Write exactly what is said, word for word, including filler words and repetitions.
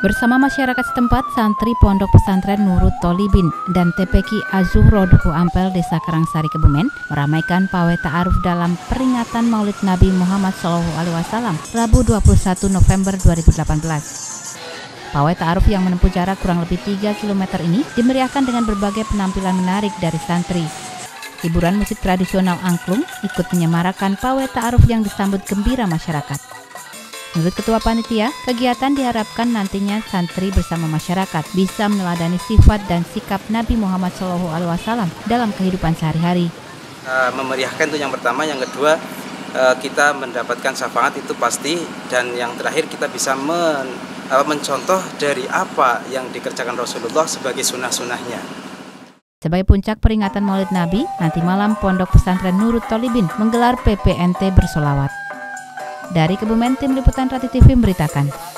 Bersama masyarakat setempat, santri Pondok Pesantren Nurut Tolibin dan T P Q Az-Zuhro Duku Ampel, Desa Karangsari, Kebumen, meramaikan pawai ta'aruf dalam peringatan Maulid Nabi Muhammad shallallahu alaihi wasallam, Rabu dua puluh satu November dua ribu delapan belas. Pawai ta'aruf yang menempuh jarak kurang lebih tiga kilometer ini dimeriahkan dengan berbagai penampilan menarik dari santri. Hiburan musik tradisional angklung ikut menyemarakan pawai ta'aruf yang disambut gembira masyarakat. Menurut Ketua Panitia, kegiatan diharapkan nantinya santri bersama masyarakat bisa meneladani sifat dan sikap Nabi Muhammad shallallahu alaihi wasallam dalam kehidupan sehari-hari. Uh, memeriahkan itu yang pertama, yang kedua uh, kita mendapatkan syafaat itu pasti, dan yang terakhir kita bisa men, uh, mencontoh dari apa yang dikerjakan Rasulullah sebagai sunnah-sunnahnya. Sebagai puncak peringatan Maulid Nabi, nanti malam Pondok Pesantren Nurut Tolibin menggelar P P N T bersolawat. Dari Kebumen, tim liputan Rati T V memberitakan.